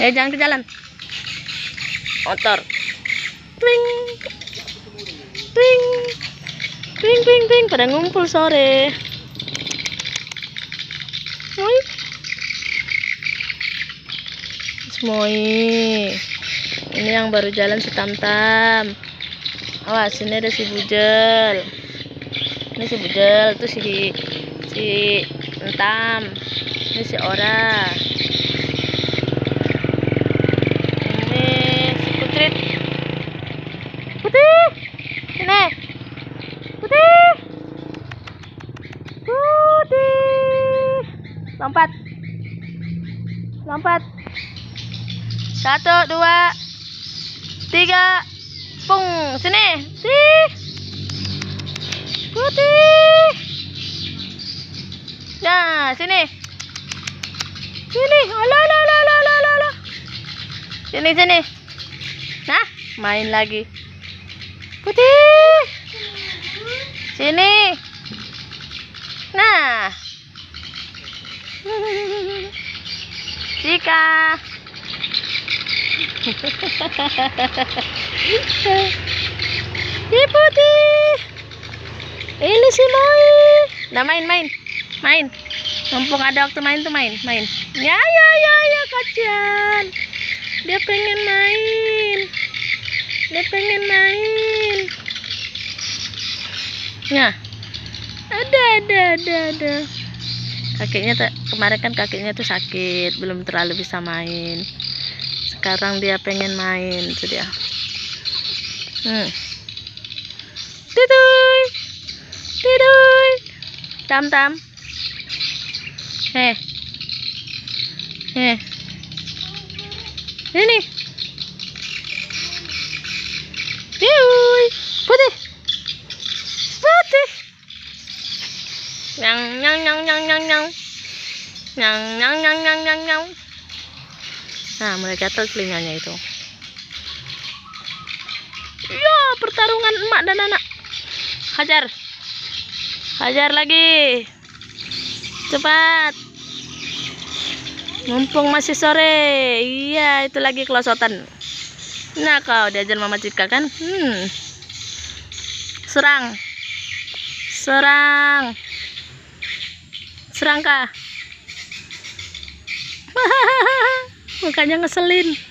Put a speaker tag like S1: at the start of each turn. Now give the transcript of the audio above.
S1: Jangan ke jalan. Motor. Twing. Twing. Twing, twing, twing. Pada ngumpul sore. Moi. Moi. Ini yang baru jalan si Tamtam. Awas, ini ada si Bujel. Ini si Bujel, tuh si Entam. Ini si Ora. Ini si Putrit. Putih. Sini. Putih. Putih. Lompat. Lompat. 1, 2, 3. Pung. Sini. Putih. Nah, sini. Sini. Alah. Sini. Nah, main lagi. Putih. Sini. Nah. Cika. Si Putih. Ini si Moi. Nah, main. Mumpung ada waktu main tuh main. Ya, kasihan. Dia pengen main. Nah, ada. Kemarin kan kakinya tuh sakit, belum terlalu bisa main. Sekarang dia pengen main, itu dia. Tiduy. Tam. Ini. Tiduy. Putih. Nyang. Nah, mulai gatal telinganya itu. Ya, pertarungan emak dan anak. Hajar lagi. Cepat. Mumpung masih sore. Iya, itu lagi kelosotan. Nah, kau diajar Mama Cika kan? Serang kah? Mukanya ngeselin.